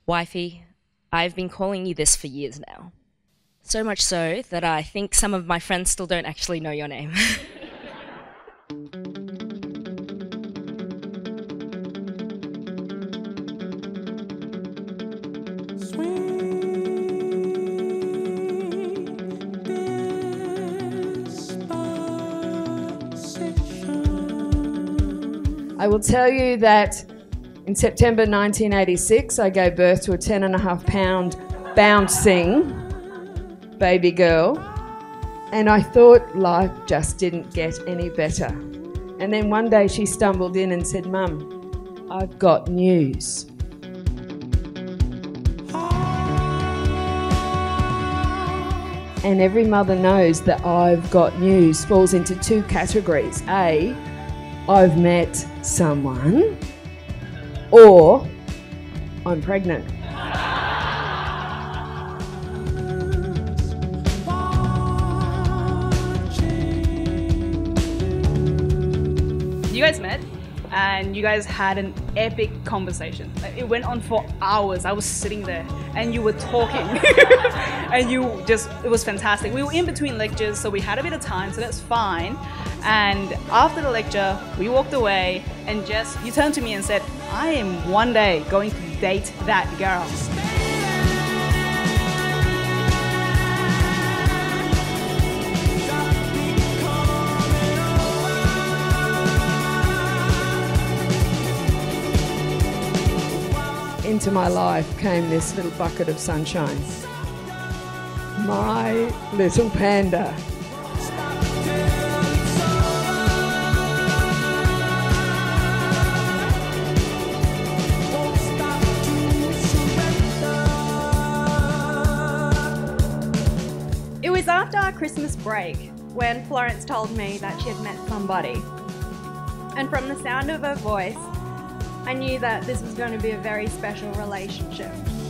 Wifey, I've been calling you this for years now. So much so that I think some of my friends still don't actually know your name. I will tell you that in September 1986, I gave birth to a 10.5-pound bouncing baby girl, and I thought life just didn't get any better. And then one day she stumbled in and said, "Mum, I've got news." And every mother knows that "I've got news" falls into two categories. A, I've met someone, or I'm pregnant. You guys met and you guys had an epic conversation. Like, it went on for hours. I was sitting there and you were talking and it was fantastic. We were in between lectures, so we had a bit of time, so that's fine. And after the lecture, we walked away and Jess, you turned to me and said, "I am one day going to date that girl." Into my life came this little bucket of sunshine. My little panda. It was after our Christmas break when Florence told me that she had met somebody. And from the sound of her voice, I knew that this was going to be a very special relationship.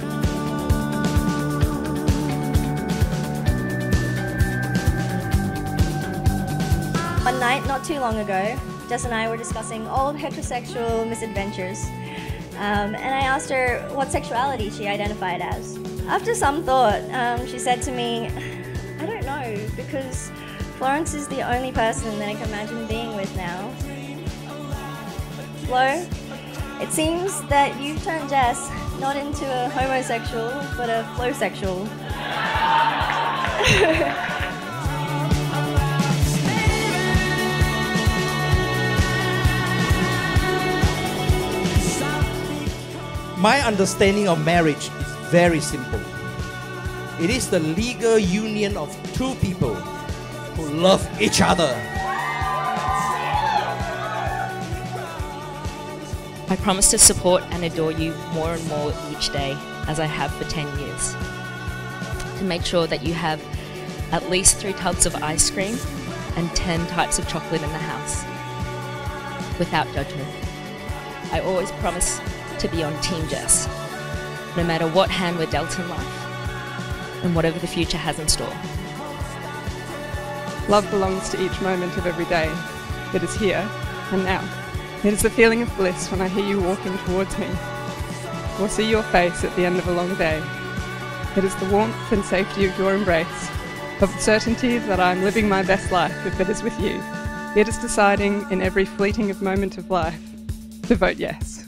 One night, not too long ago, Jess and I were discussing old heterosexual misadventures, and I asked her what sexuality she identified as. After some thought, she said to me, "I don't know, because Florence is the only person that I can imagine being with now." Flo, it seems that you've turned Jess not into a homosexual, but a flowsexual. My understanding of marriage is very simple. It is the legal union of two people who love each other. I promise to support and adore you more and more each day, as I have for 10 years. To make sure that you have at least 3 tubs of ice cream and 10 types of chocolate in the house, without judgment. I always promise to be on Team Jess, no matter what hand we're dealt in life, and whatever the future has in store. Love belongs to each moment of every day. It is here and now. It is the feeling of bliss when I hear you walking towards me, or see your face at the end of a long day. It is the warmth and safety of your embrace, of the certainty that I am living my best life if it is with you. It is deciding in every fleeting of moment of life to vote yes.